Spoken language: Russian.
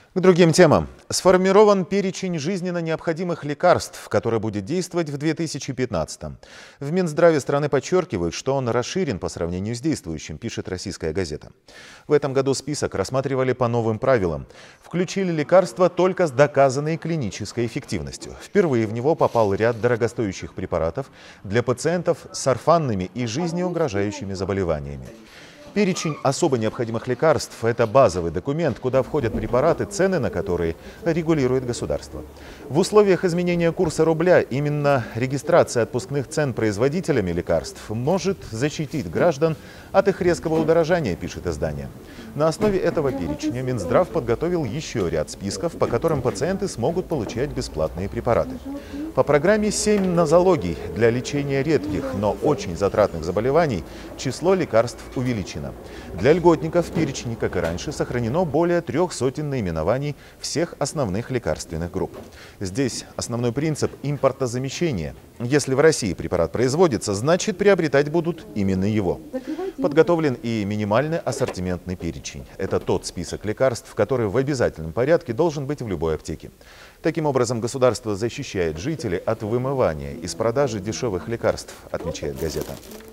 К другим темам. Сформирован перечень жизненно необходимых лекарств, который будет действовать в 2015-м. В Минздраве страны подчеркивают, что он расширен по сравнению с действующим, пишет «Российская газета». В этом году список рассматривали по новым правилам. Включили лекарства только с доказанной клинической эффективностью. Впервые в него попал ряд дорогостоящих препаратов для пациентов с орфанными и жизнеугрожающими заболеваниями. Перечень особо необходимых лекарств – это базовый документ, куда входят препараты, цены на которые регулирует государство. В условиях изменения курса рубля именно регистрация отпускных цен производителями лекарств может защитить граждан от их резкого удорожания, пишет издание. На основе этого перечня Минздрав подготовил еще ряд списков, по которым пациенты смогут получать бесплатные препараты. По программе 7 нозологий для лечения редких, но очень затратных заболеваний число лекарств увеличено. Для льготников в перечне, как и раньше, сохранено более 300 наименований всех основных лекарственных групп. Здесь основной принцип импортозамещения. Если в России препарат производится, значит приобретать будут именно его. Подготовлен и минимальный ассортиментный перечень. Это тот список лекарств, который в обязательном порядке должен быть в любой аптеке. Таким образом, государство защищает жителей от вымывания из продажи дешевых лекарств, отмечает газета.